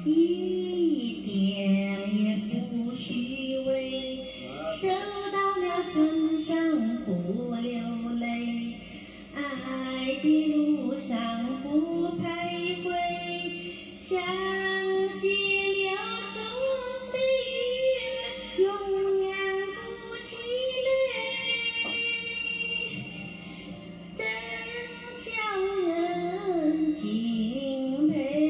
一点也不虚伪，收到了春香不流泪，爱的路上不徘徊，想起了中的月，永远不气馁，真叫人敬佩。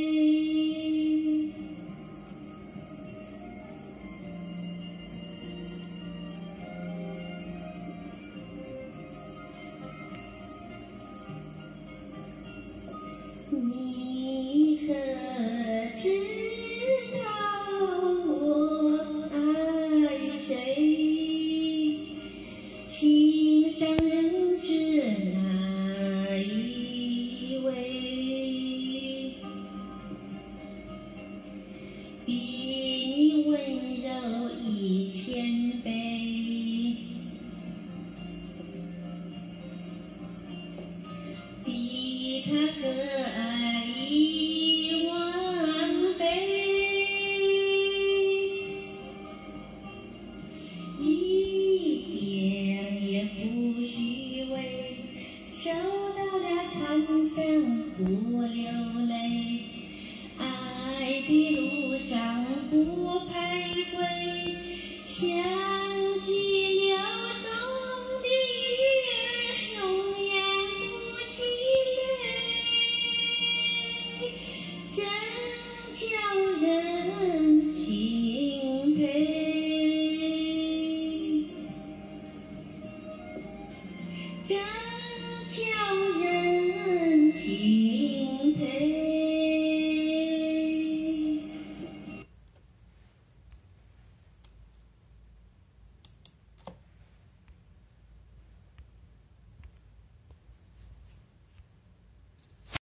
你可知道我爱谁？心上人是哪一位？比你温柔1000倍，比他可爱10000倍，一点也不虚伪，收到了传香不流泪，爱的路上不徘徊。